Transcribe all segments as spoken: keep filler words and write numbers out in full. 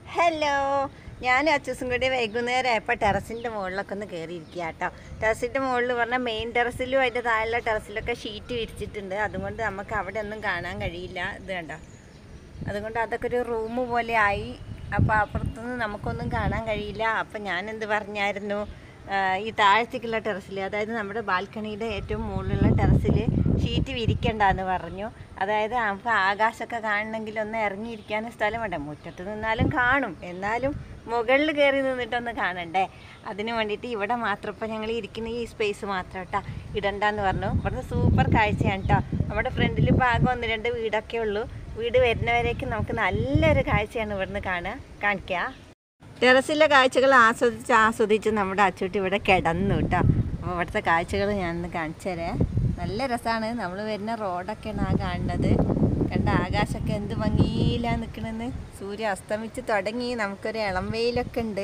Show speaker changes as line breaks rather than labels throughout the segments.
Hello, ഞാൻ അച്ഛസും കൂടി വൈകുന്നേരം ആയപ്പോൾ ടെറസിൻ്റെ മുകളിലൊക്കെ ഒന്ന് കയറിയിരിക്കുക കേട്ടോ. ടെറസിൻ്റെ മുകളിൽ പറഞ്ഞാൽ മെയിൻ ടെറസിലും അതിൻ്റെ താഴെയുള്ള ടെറസിലൊക്കെ ഷീറ്റ് വിരിച്ചിട്ടുണ്ട്. അതുകൊണ്ട് നമുക്ക് അവിടെ ഒന്നും കാണാൻ കഴിയില്ല. ഇത് കണ്ടോ, അതുകൊണ്ട് അതൊക്കെ ഒരു റൂം പോലെ ആയി. അപ്പോൾ അപ്പുറത്തുനിന്ന് നമുക്കൊന്നും കാണാൻ കഴിയില്ല. അപ്പം ഞാനെന്ത് പറഞ്ഞായിരുന്നു, ഈ താഴത്തേക്കുള്ള ടെറസിൽ, അതായത് നമ്മുടെ ബാൽക്കണിയുടെ ഏറ്റവും മുകളിലുള്ള ടെറസിൽ ഷീറ്റ് വിരിക്കണ്ടെന്ന് പറഞ്ഞു. അതായത് നമുക്ക് ആകാശമൊക്കെ കാണണമെങ്കിൽ ഒന്ന് ഇറങ്ങിയിരിക്കാൻ സ്ഥലം വേണ്ട. മുറ്റത്ത് നിന്നാലും കാണും, എന്നാലും മുകളിൽ കയറി നിന്നിട്ടൊന്ന് കാണണ്ടേ. അതിന് വേണ്ടിയിട്ട് ഇവിടെ മാത്രം ഇപ്പം ഞങ്ങൾ ഇരിക്കുന്ന ഈ സ്പേസ് മാത്രം കേട്ടോ ഇടണ്ടെന്ന് പറഞ്ഞു. ഇവിടുത്തെ സൂപ്പർ കാഴ്ചയാണ് കേട്ടോ. നമ്മുടെ ഫ്രണ്ടിൽ ഇപ്പോൾ ആകെ ഒന്ന് രണ്ട് വീടൊക്കെ ഉള്ളൂ. വീട് വരുന്നവരേക്കും നമുക്ക് നല്ലൊരു കാഴ്ചയാണ് ഇവിടുന്ന് കാണുക കാണിക്കുക. ടെറസിലെ കാഴ്ചകൾ ആസ്വദിച്ച് ആസ്വദിച്ച് നമ്മുടെ അച്ചൂട്ടി ഇവിടെ കിടന്നു കേട്ടോ. അപ്പോൾ ഇവിടുത്തെ കാഴ്ചകൾ ഞാനൊന്ന് കാണിച്ചു തരാം. നല്ല രസമാണ്. നമ്മൾ വരുന്ന റോഡൊക്കെയാണ് ആ കാണുന്നത്. കണ്ട ആകാശമൊക്കെ എന്ത് ഭംഗിയിലാണ് നിൽക്കണമെന്ന്. സൂര്യ അസ്തമിച്ച് തുടങ്ങി, നമുക്കൊരു ഇളം വെയിലൊക്കെ ഉണ്ട്.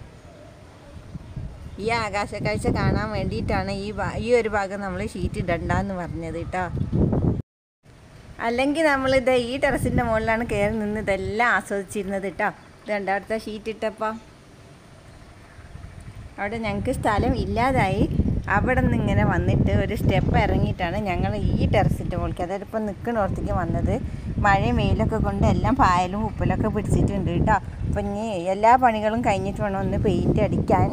ഈ ആകാശ കാഴ്ച കാണാൻ വേണ്ടിയിട്ടാണ് ഈ ഈ ഒരു ഭാഗം നമ്മൾ ഷീറ്റ് ഇടണ്ടെന്ന് പറഞ്ഞത് കേട്ടോ. അല്ലെങ്കിൽ നമ്മളിത് ഈ ടെറസിൻ്റെ മുകളിലാണ് കയറി നിന്ന് ഇതെല്ലാം ആസ്വദിച്ചിരുന്നത് കേട്ടോ. ഇത് കണ്ട അവിടുത്തെ ഷീറ്റ് ഇട്ടപ്പോൾ അവിടെ ഞങ്ങൾക്ക് സ്ഥലം ഇല്ലാതായി. അവിടെ നിന്ന് ഇങ്ങനെ വന്നിട്ട് ഒരു സ്റ്റെപ്പ് ഇറങ്ങിയിട്ടാണ് ഞങ്ങൾ ഈ ടെറസിൻ്റെ മുകളിലേക്ക്, അതായത് ഇപ്പം നിൽക്കണോടത്തേക്ക് വന്നത്. മഴയും വെയിലൊക്കെ കൊണ്ട് എല്ലാം പായലും ഉപ്പിലൊക്കെ പിടിച്ചിട്ടുണ്ട് കേട്ടോ. അപ്പം ഇനി എല്ലാ പണികളും കഴിഞ്ഞിട്ട് വേണം ഒന്ന് പെയിൻറ്റ് അടിക്കാൻ.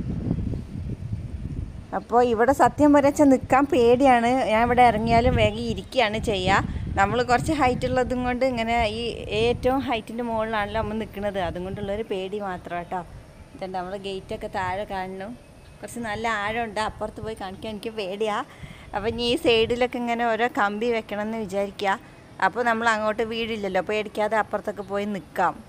അപ്പോൾ ഇവിടെ സത്യം വരച്ചാൽ നിൽക്കാൻ പേടിയാണ്. ഞാൻ ഇവിടെ ഇറങ്ങിയാലും വേഗം ഇരിക്കുകയാണ് ചെയ്യുക. നമ്മൾ കുറച്ച് ഹൈറ്റ് ഉള്ളതും കൊണ്ട് ഇങ്ങനെ ഈ ഏറ്റവും ഹൈറ്റിൻ്റെ മുകളിലാണല്ലോ നമ്മൾ നിൽക്കുന്നത്. അതും കൊണ്ടുള്ളൊരു പേടി മാത്രം കേട്ടോ. ഇതുണ്ട് നമ്മൾ ഗേറ്റൊക്കെ താഴെ കാണുന്നു. കുറച്ച് നല്ല ആഴമുണ്ട്. അപ്പുറത്ത് പോയി കാണിക്കാൻ എനിക്ക് പേടിയാണ്. അപ്പം ഇനി ഈ സൈഡിലൊക്കെ ഇങ്ങനെ ഓരോ കമ്പി വെക്കണം എന്ന് വിചാരിക്കുക. അപ്പോൾ നമ്മൾ അങ്ങോട്ട് വീടില്ലല്ലോ, പേടിക്കാതെ അപ്പുറത്തൊക്കെ പോയി നിൽക്കാം.